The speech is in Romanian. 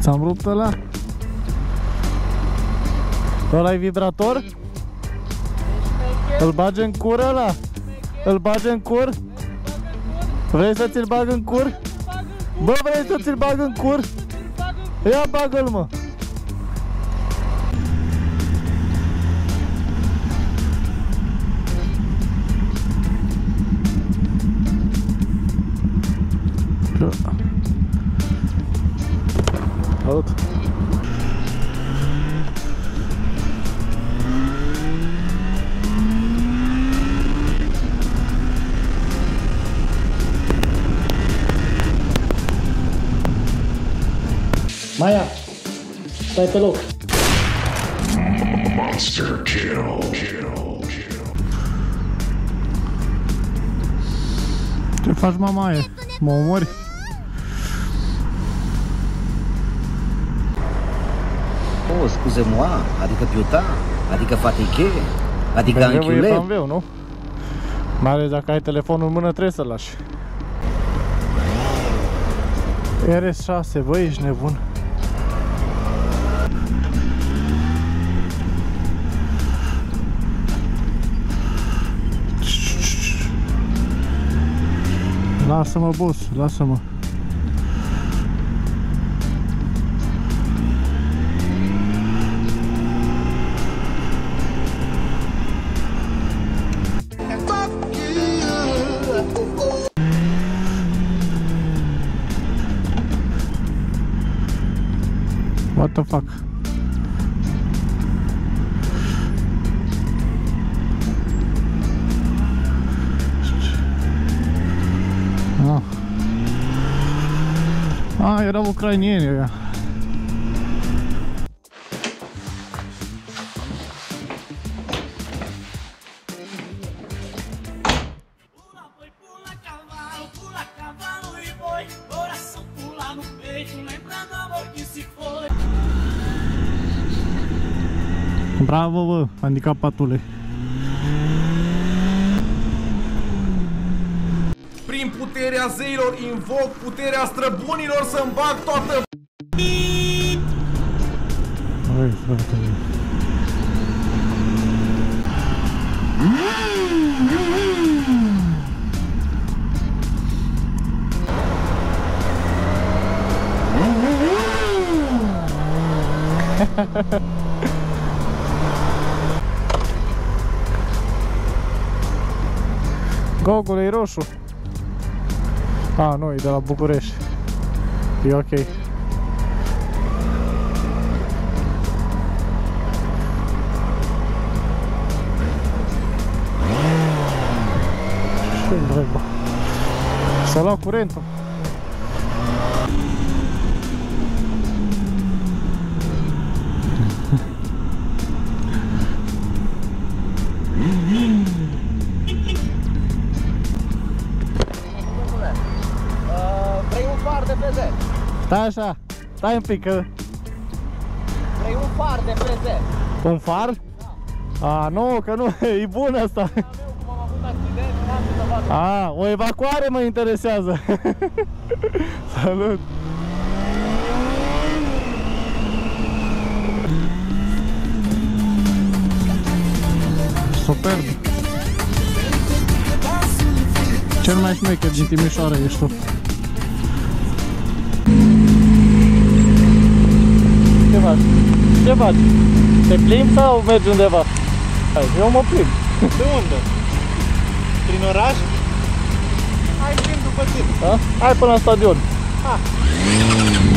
Ți-am rupt ăla? Ăla-i vibrator? Îl bagi în cur ăla? Îl bagi în cur? Vrei să ți-l bag în cur? Bă, vrei să ți-l bag în cur? Ia bagă-l, mă! Salut! Maia, stai pe loc. Monster kill. Ce faci, mamaie? Mă omori? Oh, scuze-moi, adică piuta, adică fatiche, adică BMW e anchiule. BMW, nu? Mai ales dacă ai telefonul în mână, trebuie să-l lași. RS6, băi, ești nebun. Lasă-mă, boss, lasă-mă. What the fuck? Ah, erau ucrainieni ăia. Bravo, bă, handicapatule. Prin puterea zeilor invoc puterea străbunilor să-mi bag toată... Hai, frate. Gogul e roșu. A, nu, e de la București. E ok. Ce-i drăgă? S-a luat curentul. Vrei un far de prezent? Stai așa, stai un pic că... Vrei un far de prezent? Un far? Da. A, nu, că nu, e bun asta. Cum am avut accident, n-am ce să fac. A, o evacuare mă interesează. Salut! Superb! Cel mai șmecher din Timișoara ești tu. Ce faci? Ce faci? Te plimbi sau mergi undeva? Hai, eu mă plimb. De unde? Prin oraș? Hai, prin după tine. Da? Hai până la stadion. Ha.